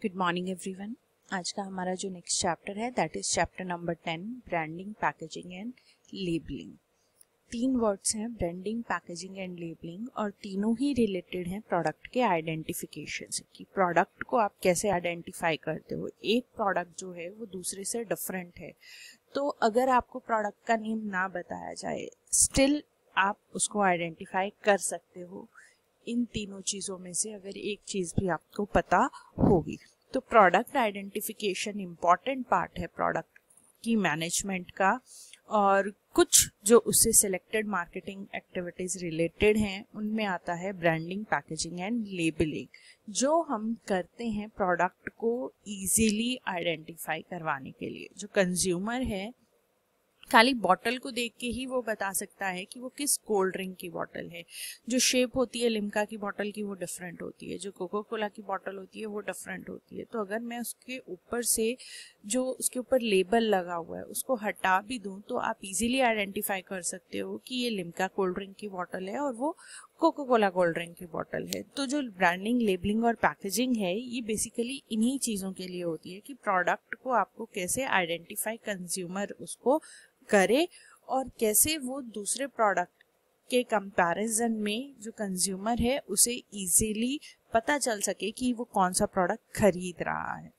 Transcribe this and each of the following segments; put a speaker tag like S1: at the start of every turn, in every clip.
S1: Good morning everyone. आज का हमारा जो नेक्स्ट चैप्टर है that is chapter number 10, branding, packaging and labelling. 3 words हैं, ब्रांडिंग, पैकेजिंग एंड लेबलिंग, और तीनों ही रिलेटेड हैं प्रोडक्ट के आइडेंटिफिकेशन से कि प्रोडक्ट को आप कैसे आइडेंटिफाई करते हो। एक प्रोडक्ट जो है वो दूसरे से डिफरेंट है, तो अगर आपको प्रोडक्ट का नेम ना बताया जाए स्टिल आप उसको आइडेंटिफाई कर सकते हो इन तीनों चीज़ों में से अगर एक चीज़ भी आपको पता होगी। तो प्रोडक्ट आइडेंटिफिकेशन इम्पॉर्टेंट पार्ट है प्रोडक्ट की मैनेजमेंट का, और कुछ जो उससे सिलेक्टेड मार्केटिंग एक्टिविटीज़ रिलेटेड हैं उनमें आता है ब्रांडिंग, पैकेजिंग एंड लेबलिंग, जो हम करते हैं प्रोडक्ट को इजीली आइडेंटिफाई करवाने के लिए। जो कंज्यूमर है खाली बॉटल को देख के ही वो बता सकता है कि वो किस कोल्ड ड्रिंक की बॉटल है। जो शेप होती है लिम्का की बॉटल की वो डिफरेंट होती है, जो कोको कोला की बॉटल होती है वो डिफरेंट होती है। तो अगर मैं उसके ऊपर से जो उसके ऊपर लेबल लगा हुआ है उसको हटा भी दूं तो आप इजीली आइडेंटिफाई कर सकते हो कि ये लिम्का कोल्ड ड्रिंक की बॉटल है और वो कोको कोला कोल्ड ड्रिंक की बॉटल है। तो जो ब्रांडिंग, लेबलिंग और पैकेजिंग है ये बेसिकली इन्हीं चीज़ों के लिए होती है कि प्रोडक्ट को आपको कैसे आइडेंटिफाई कंज्यूमर उसको करे और कैसे वो दूसरे प्रोडक्ट के कंपैरिजन में जो कंज्यूमर है उसे इजीली पता चल सके कि वो कौन सा प्रोडक्ट खरीद रहा है।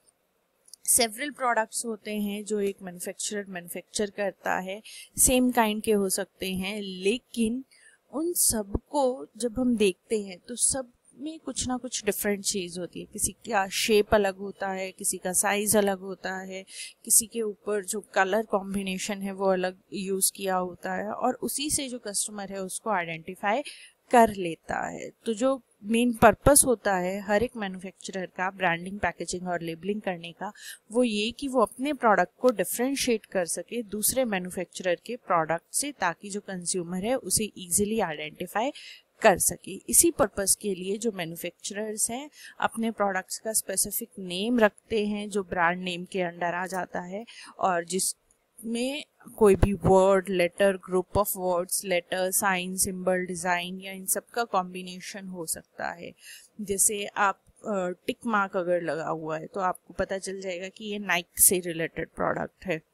S1: सेवरल प्रोडक्ट्स होते हैं जो एक मैन्युफैक्चर करता है, सेम काइंड के हो सकते हैं, लेकिन उन सबको जब हम देखते हैं तो सब में कुछ ना कुछ डिफरेंट चीज़ होती है। किसी का शेप अलग होता है, किसी का साइज अलग होता है, किसी के ऊपर जो कलर कॉम्बिनेशन है वो अलग यूज़ किया होता है, और उसी से जो कस्टमर है उसको आइडेंटिफाई कर लेता है। तो जो मेन पर्पस होता है हर एक मैन्युफैक्चरर का ब्रांडिंग, पैकेजिंग और लेबलिंग करने का, वो ये कि वो अपने प्रोडक्ट को डिफ्रेंशिएट कर सके दूसरे मैन्युफैक्चरर के प्रोडक्ट से, ताकि जो कंज्यूमर है उसे ईजिली आइडेंटिफाई कर सके। इसी पर्पस के लिए जो मैन्युफैक्चरर्स हैं अपने प्रोडक्ट्स का स्पेसिफिक नेम रखते हैं जो ब्रांड नेम के अंडर आ जाता है, और जिसमें कोई भी word, letter, group of words, letter, sign, symbol, design या इन सब का कॉम्बिनेशन हो सकता है। जैसे आप टिक मार्क अगर लगा हुआ है तो आपको पता चल जाएगा कि ये नाइक से रिलेटेड प्रोडक्ट है।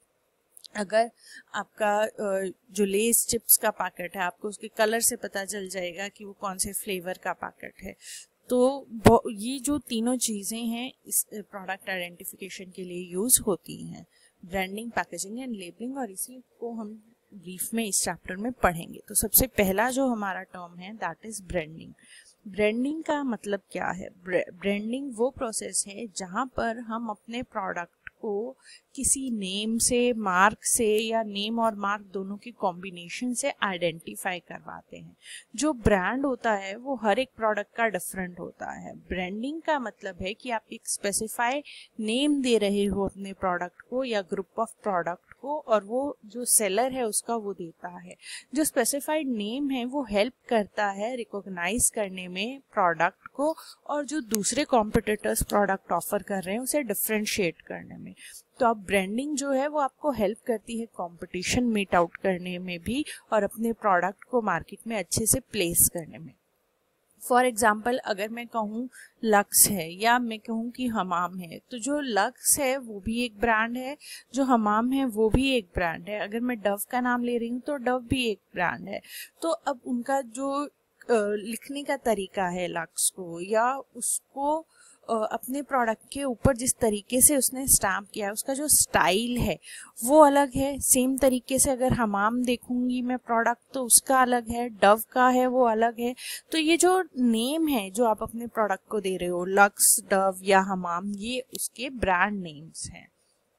S1: अगर आपका जो लेस चिप्स का पैकेट है आपको उसके कलर से पता चल जाएगा कि वो कौन से फ्लेवर का पैकेट है। तो ये जो तीनों चीज़ें हैं इस प्रोडक्ट आइडेंटिफिकेशन के लिए यूज़ होती हैं, ब्रांडिंग, पैकेजिंग एंड लेबलिंग, और इसी को हम ब्रीफ में इस चैप्टर में पढ़ेंगे। तो सबसे पहला जो हमारा टर्म है दैट इज़ ब्रांडिंग। ब्रांडिंग का मतलब क्या है? ब्रांडिंग वो प्रोसेस है जहाँ पर हम अपने प्रोडक्ट को किसी नेम से, मार्क से, या नेम और मार्क दोनों की कॉम्बिनेशन से आइडेंटिफाई करवाते हैं। जो ब्रांड होता है वो हर एक प्रोडक्ट का डिफरेंट होता है। ब्रांडिंग का मतलब है कि आप एक स्पेसिफाई नेम दे रहे हो अपने प्रोडक्ट को या ग्रुप ऑफ प्रोडक्ट को, और वो जो सेलर है उसका वो देता है। जो स्पेसिफाइड नेम है वो हेल्प करता है रिकॉग्नाइज करने में प्रोडक्ट को, और जो दूसरे कॉम्पिटिटर्स प्रोडक्ट ऑफर कर रहे हैं उसे डिफ्रेंशिएट करने में। तो अब ब्रांडिंग जो है वो आपको हेल्प करती है कंपटीशन मीट आउट करने में भी, और अपने प्रोडक्ट को मार्केट में अच्छे से प्लेस करने में। फॉर एग्जाम्पल अगर मैं कहूँ लक्स है या मैं कहूँ कि हमाम है, तो जो लक्स है वो भी एक ब्रांड है, जो हमाम है वो भी एक ब्रांड है। अगर मैं डव का नाम ले रही हूँ तो डव भी एक ब्रांड है। तो अब उनका जो लिखने का तरीका है लक्स को, या उसको अपने प्रोडक्ट के ऊपर जिस तरीके से उसने स्टैम्प किया है उसका जो स्टाइल है वो अलग है। सेम तरीके से अगर हमाम देखूंगी मैं प्रोडक्ट तो उसका अलग है, डव का है वो अलग है। तो ये जो नेम है जो आप अपने प्रोडक्ट को दे रहे हो, लक्स, डव या हमाम, ये उसके ब्रांड नेम्स हैं,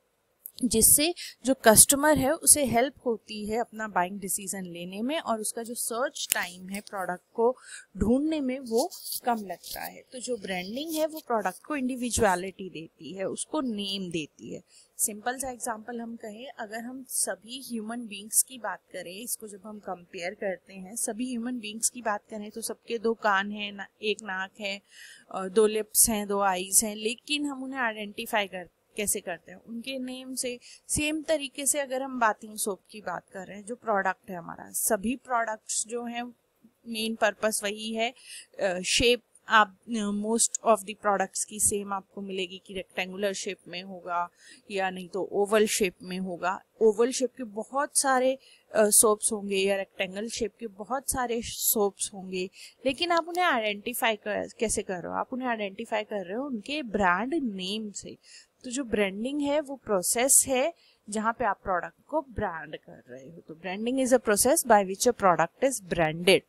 S1: जिससे जो कस्टमर है उसे हेल्प होती है अपना बाइंग डिसीजन लेने में, और उसका जो सर्च टाइम है प्रोडक्ट को ढूंढने में वो कम लगता है। तो जो ब्रांडिंग है वो प्रोडक्ट को इंडिविजुअलिटी देती है, उसको नेम देती है। सिंपल सा एग्जांपल हम कहें, अगर हम सभी ह्यूमन बींग्स की बात करें, इसको जब हम कंपेयर करते हैं, सभी ह्यूमन बींग्स की बात करें तो सबके 2 कान हैं, एक नाक है, 2 लिप्स हैं, 2 आईज हैं, लेकिन हम उन्हें आइडेंटिफाई कैसे करते हैं? उनके नेम से। सेम तरीके से अगर हम बाथिंग सोप की बात कर रहे हैं, जो प्रोडक्ट है हमारा, सभी प्रोडक्ट्स जो हैं मेन पर्पस वही है शेप आप मोस्ट ऑफ द प्रोडक्ट्स की सेम आपको मिलेगी कि रेक्टेंगुलर शेप में होगा या नहीं तो ओवल शेप में होगा। ओवल शेप के बहुत सारे सोप्स होंगे या रेक्टेंगल शेप के बहुत सारे सोप्स होंगे, लेकिन आप उन्हें आइडेंटिफाई कैसे कर रहे हो? आप उन्हें आइडेंटिफाई कर रहे हो उनके ब्रांड नेम से। तो जो ब्रांडिंग है वो प्रोसेस है जहाँ पे आप प्रोडक्ट को ब्रांड कर रहे हो। तो branding is a process by which a product is branded.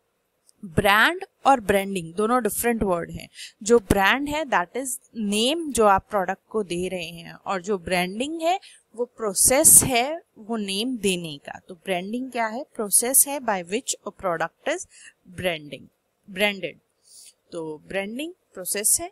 S1: Brand और ब्रांडिंग दोनों डिफरेंट वर्ड हैं। जो ब्रांड है दैट इज नेम जो आप प्रोडक्ट को दे रहे हैं, और जो ब्रांडिंग है वो प्रोसेस है वो नेम देने का। तो ब्रांडिंग क्या है? प्रोसेस है by which a product is branded. तो ब्रांडिंग प्रोसेस है।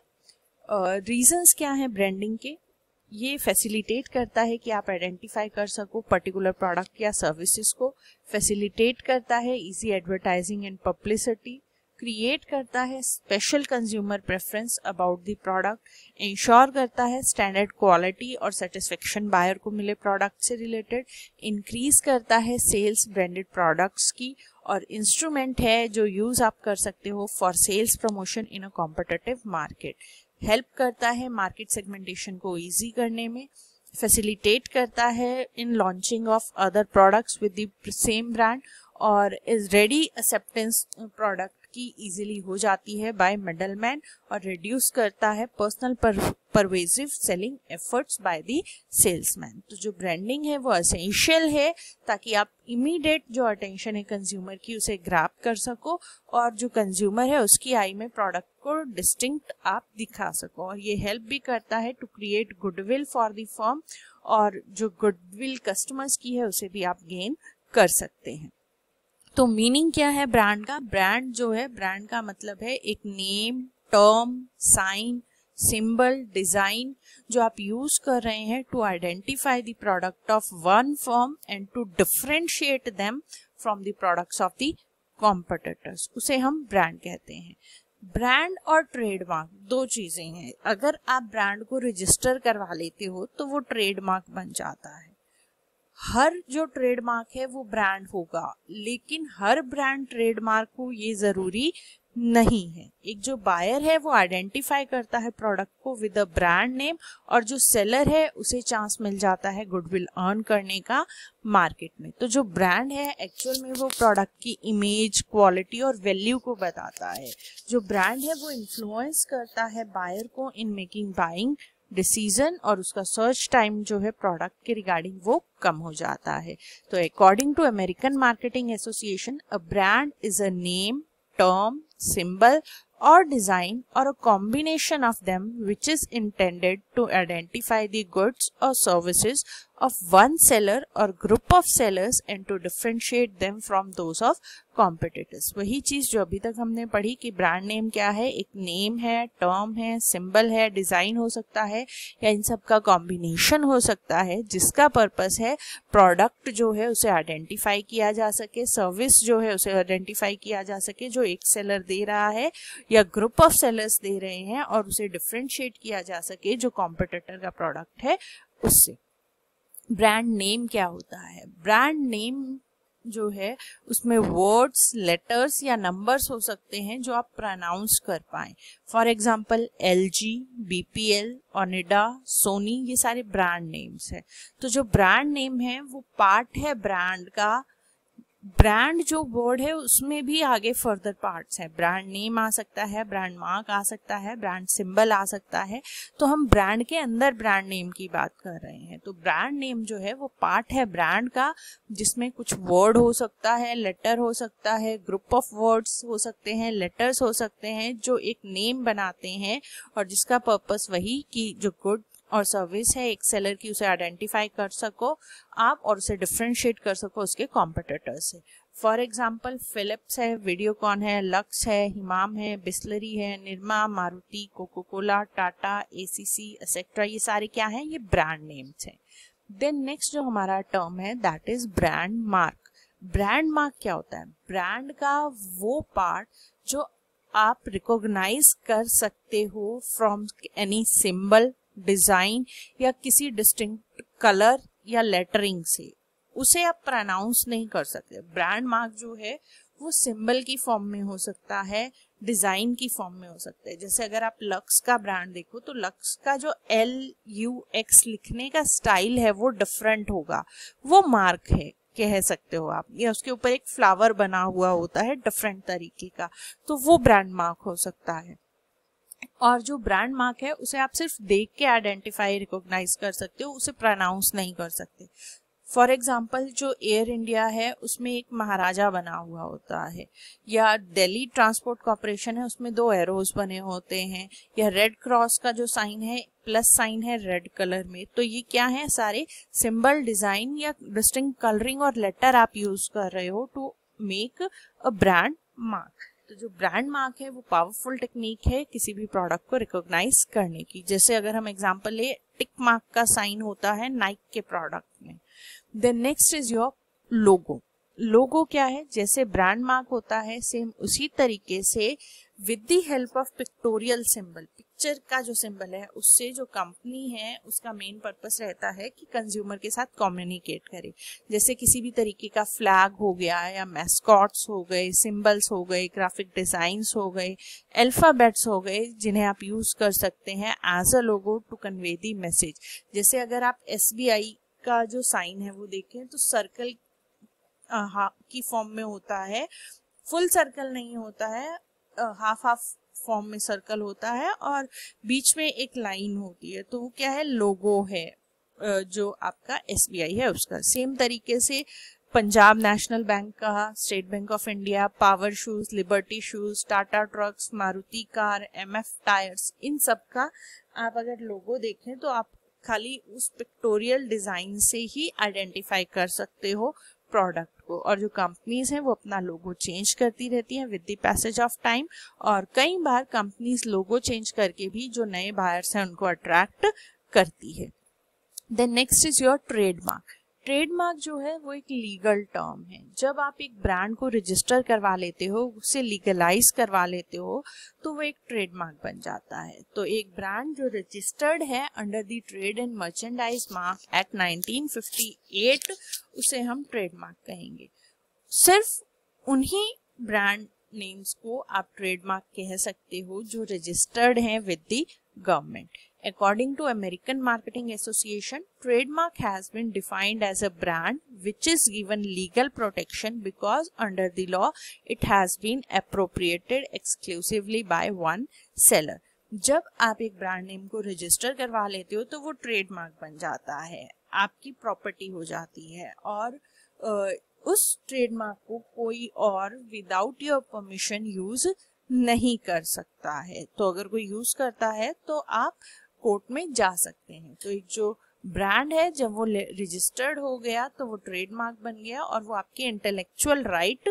S1: रीजंस क्या है ब्रांडिंग के? ये फैसिलिटेट करता है कि आप आइडेंटिफाई कर सको पर्टिकुलर प्रोडक्ट या सर्विसेज को, फैसिलिटेट करता है easy advertising and publicity, create करता है special consumer preference about the product, ensure करता है स्टैंडर्ड क्वालिटी और सेटिस्फेक्शन बायर को मिले प्रोडक्ट से रिलेटेड, इंक्रीज करता है सेल्स ब्रांडेड प्रोडक्ट्स की, और इंस्ट्रूमेंट है जो यूज आप कर सकते हो for sales promotion in a competitive market. Help करता है मार्केट सेगमेंटेशन को इजी करने में, फैसिलिटेट करता है in launching of other products with the same brand, और इज रेडी एक्सेप्टेंस प्रोडक्ट की इजीली हो जाती है बाय मिडलमैन, और रिड्यूस करता है personal pervasive selling efforts by the salesman. तो जो ब्रांडिंग है वो एसेंशियल है ताकि आप इमीडिएट जो अटेंशन है कंज्यूमर की उसे ग्रैब कर सको, और जो कंज्यूमर है उसकी आई में प्रोडक्ट को डिस्टिंक्ट आप दिखा सको। और ये हेल्प भी करता है to create goodwill for the firm, और जो गुडविल कस्टमर्स की है उसे भी आप गेन कर सकते हैं। तो मीनिंग क्या है ब्रांड का? ब्रांड जो है, ब्रांड का मतलब है एक name, term, sign, symbol, design जो आप यूज कर रहे हैं to identify the product of one firm and to differentiate them from the products of the competitors, उसे हम ब्रांड कहते हैं। ब्रांड और ट्रेडमार्क दो चीजें हैं। अगर आप ब्रांड को रजिस्टर करवा लेते हो तो वो ट्रेडमार्क बन जाता है। हर जो ट्रेडमार्क है वो ब्रांड होगा, लेकिन हर ब्रांड ट्रेडमार्क हो ये जरूरी नहीं है। एक जो बायर है वो आइडेंटिफाई करता है प्रोडक्ट को विद अ ब्रांड नेम, और जो सेलर है उसे चांस मिल जाता है गुडविल अर्न करने का मार्केट में। तो जो ब्रांड है एक्चुअल में वो प्रोडक्ट की इमेज, क्वालिटी और वैल्यू को बताता है। जो ब्रांड है वो इन्फ्लुएंस करता है बायर को इन मेकिंग बाइंग डिसीजन, और उसका सर्च टाइम जो है प्रोडक्ट के रिगार्डिंग वो कम हो जाता है। तो according to American marketing association, a brand is a name, term, symbol or design or a combination of them which is intended to identify the goods or services of one seller or group of sellers and to differentiate them from those of competitors। वही चीज जो अभी तक हमने पढ़ी कि brand name क्या है, एक नेम है, टर्म है, सिंबल है, डिजाइन हो सकता है या इन सब का कॉम्बिनेशन हो सकता है, जिसका पर्पस है प्रोडक्ट जो है उसे आइडेंटिफाई किया जा सके, सर्विस जो है उसे आइडेंटिफाई किया जा सके जो एक सेलर दे रहा है या ग्रुप ऑफ सेलर्स दे रहे हैं, और उसे डिफरेंशिएट किया जा सके जो कॉम्पिटिटर का प्रोडक्ट है उससे। ब्रांड नेम क्या होता है? ब्रांड नेम जो है उसमें वर्ड्स, लेटर्स या नंबर्स हो सकते हैं जो आप प्रोनाउंस कर पाएं। For example LG, BPL, Onida, Sony, ये सारे ब्रांड नेम्स है। तो जो ब्रांड नेम है वो पार्ट है ब्रांड का। ब्रांड जो वर्ड है उसमें भी आगे फर्दर पार्ट्स हैं। ब्रांड नेम आ सकता है, ब्रांड मार्क आ सकता है, ब्रांड सिंबल आ सकता है। तो हम ब्रांड के अंदर ब्रांड नेम की बात कर रहे हैं। तो ब्रांड नेम जो है वो पार्ट है ब्रांड का, जिसमें कुछ वर्ड हो सकता है, लेटर हो सकता है, ग्रुप ऑफ वर्ड्स हो सकते हैं, लेटर्स हो सकते हैं, जो एक नेम बनाते हैं और जिसका पर्पस वही कि जो गुड और सर्विस है एक सेलर की उसे आइडेंटिफाई कर सको आप और उसे डिफरेंशिएट कर सको उसके कॉम्पिटिटर से। फॉर एग्जांपल फिलिप्स है, वीडियोकॉन है, लक्स है, हिमाम है, बिस्लरी है, Nirma, Maruti, Coca Cola, Tata, ACC etcetera, ये सारे क्या हैं? ये ब्रांड नेम्स हैं। देन नेक्स्ट जो हमारा टर्म है that is brand mark. Brand mark क्या होता है? ब्रांड का वो पार्ट जो आप रिकॉग्नाइज कर सकते हो फ्रॉम एनी सिंबल, डिजाइन या किसी डिस्टिंक्ट कलर या लेटरिंग से, उसे आप प्रोनाउंस नहीं कर सकते। ब्रांड मार्क जो है वो सिंबल की फॉर्म में हो सकता है, डिजाइन की फॉर्म में हो सकते हैं। जैसे अगर आप लक्स का ब्रांड देखो तो लक्स का जो LUX लिखने का स्टाइल है वो डिफरेंट होगा, वो मार्क है कह सकते हो आप, या उसके ऊपर एक फ्लावर बना हुआ होता है डिफरेंट तरीके का, तो वो ब्रांड मार्क हो सकता है। और जो ब्रांड मार्क है उसे आप सिर्फ देख के आइडेंटिफाई रिकॉग्नाइज कर सकते हो, उसे प्रोनाउंस नहीं कर सकते। फॉर एग्जाम्पल जो एयर इंडिया है उसमें एक महाराजा बना हुआ होता है, या दिल्ली ट्रांसपोर्ट कॉर्पोरेशन है उसमें 2 एरोज बने होते हैं, या रेड क्रॉस का जो साइन है प्लस साइन है रेड कलर में, तो ये क्या है, सारे सिंबल, डिजाइन या डिस्टिंक्ट कलरिंग और लेटर आप यूज कर रहे हो to make a brand mark. तो जो ब्रांड मार्क है वो पावरफुल टेक्निक है किसी भी प्रोडक्ट को रिकॉग्नाइज करने की। जैसे अगर हम एग्जांपल ले, टिक मार्क का साइन होता है नाइक के प्रोडक्ट में। Then next is your logo. Logo क्या है, जैसे ब्रांड मार्क होता है सेम उसी तरीके से with the help of pictorial symbol, picture का जो सिंबल है उससे जो कंपनी है उसका मेन पर्पस रहता है कि कंज्यूमर के साथ कम्युनिकेट करे। जैसे किसी भी तरीके का फ्लैग हो गया, या मैस्कॉट्स हो गए, सिंबल्स हो गए, ग्राफिक डिजाइन्स हो गए, अल्फाबेट्स हो गए, जिन्हें आप यूज कर सकते हैं as a logo to convey the message. जैसे अगर आप SBI का जो साइन है वो देखें तो सर्कल की फॉर्म में होता है, फुल सर्कल नहीं होता है, हाफ हाफ फॉर्म में सर्कल होता है और बीच में एक लाइन होती है, तो वो क्या है, लोगो है जो आपका SBI है उसका। सेम तरीके से पंजाब नेशनल बैंक का, State Bank of India, Power shoes, Liberty shoes, Tata trucks, Maruti car, MF tyres, इन सब का आप अगर लोगो देखें तो आप खाली उस पिक्टोरियल डिजाइन से ही आइडेंटिफाई कर सकते हो प्रोडक्ट को। और जो कंपनीज हैं वो अपना लोगो चेंज करती रहती हैं with the passage of time, और कई बार कंपनीज लोगो चेंज करके भी जो नए बायर्स हैं उनको अट्रैक्ट करती है। Then next is your trademark. Trademark जो है वो एक लीगल टर्म है। जब आप एक ब्रांड को रजिस्टर करवा लेते हो, उसे लीगलाइज करवा लेते हो, तो वो एक ट्रेडमार्क बन जाता है। तो एक ब्रांड जो रजिस्टर्ड है under the trade and merchandise mark act 1958, उसे हम ट्रेडमार्क कहेंगे। सिर्फ उन्हीं ब्रांड नेम्स को आप ट्रेडमार्क कह सकते हो जो रजिस्टर्ड हैं with the government. According to American Marketing Association, trademark has been defined as a brand which is given legal protection because under the law it has been appropriated exclusively by one seller. जब आप एक brand name को register करवा लेते हो तो वो trademark बन जाता है, आपकी प्रॉपर्टी हो जाती है, और उस ट्रेडमार्क को कोई और विदाउट योर परमिशन यूज नहीं कर सकता है। तो अगर कोई यूज करता है तो आप कोर्ट में जा सकते हैं। तो एक जो ब्रांड है जब वो रजिस्टर्ड हो गया तो वो ट्रेडमार्क बन गया, और वो आपकी इंटेलेक्चुअल राइट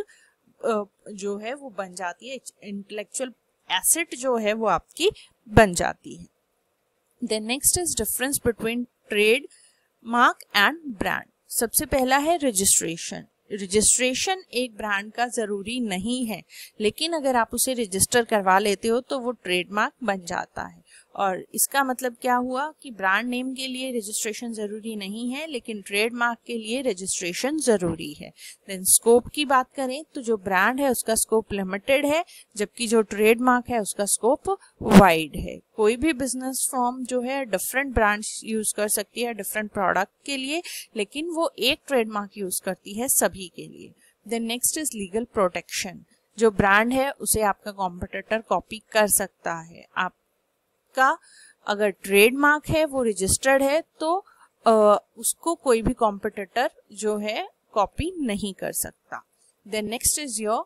S1: जो है वो बन जाती है, इंटेलेक्चुअल एसेट जो है वो आपकी बन जाती है। Then next is difference between trade mark and brand. सबसे पहला है रजिस्ट्रेशन। रजिस्ट्रेशन एक ब्रांड का जरूरी नहीं है, लेकिन अगर आप उसे रजिस्टर करवा लेते हो तो वो ट्रेडमार्क बन जाता है। और इसका मतलब क्या हुआ कि ब्रांड नेम के लिए रजिस्ट्रेशन जरूरी नहीं है, लेकिन ट्रेडमार्क के लिए रजिस्ट्रेशन जरूरी है। देन स्कोप की बात करें तो जो ब्रांड है उसका स्कोप लिमिटेड है, जबकि जो ट्रेडमार्क है उसका स्कोप वाइड है। कोई भी बिजनेस फर्म जो है डिफरेंट ब्रांड्स यूज कर सकती है डिफरेंट प्रोडक्ट के लिए, लेकिन वो एक ट्रेडमार्क यूज करती है सभी के लिए। Then next is legal protection. जो ब्रांड है उसे आपका कॉम्पिटिटर कॉपी कर सकता है। आप का अगर ट्रेडमार्क है वो रजिस्टर्ड है तो उसको कोई भी कॉम्पिटिटर जो है कॉपी नहीं कर सकता। Then next is your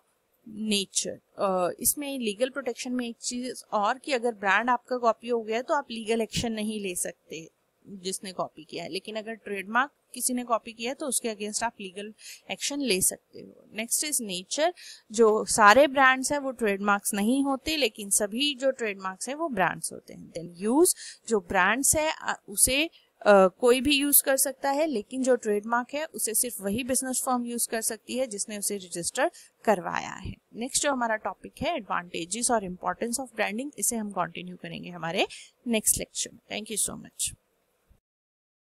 S1: nature. इसमें लीगल प्रोटेक्शन में एक चीज और कि अगर ब्रांड आपका कॉपी हो गया तो आप लीगल एक्शन नहीं ले सकते जिसने कॉपी किया है, लेकिन अगर ट्रेडमार्क किसी ने कॉपी किया है तो उसके अगेंस्ट आप लीगल एक्शन ले सकते हो। Next is nature. जो सारे ब्रांड्स हैं वो ट्रेडमार्क्स नहीं होते, लेकिन सभी जो ट्रेडमार्क्स हैं वो ब्रांड्स होते हैं। Then use. जो ब्रांड्स है उसे कोई भी यूज कर सकता है, लेकिन जो ट्रेडमार्क है उसे सिर्फ वही बिजनेस फर्म यूज कर सकती है जिसने उसे रजिस्टर करवाया है। नेक्स्ट जो हमारा टॉपिक है एडवांटेजेस और इम्पोर्टेंस ऑफ ब्रांडिंग, इसे हम कंटिन्यू करेंगे हमारे नेक्स्ट लेक्चर में। Thank you so much.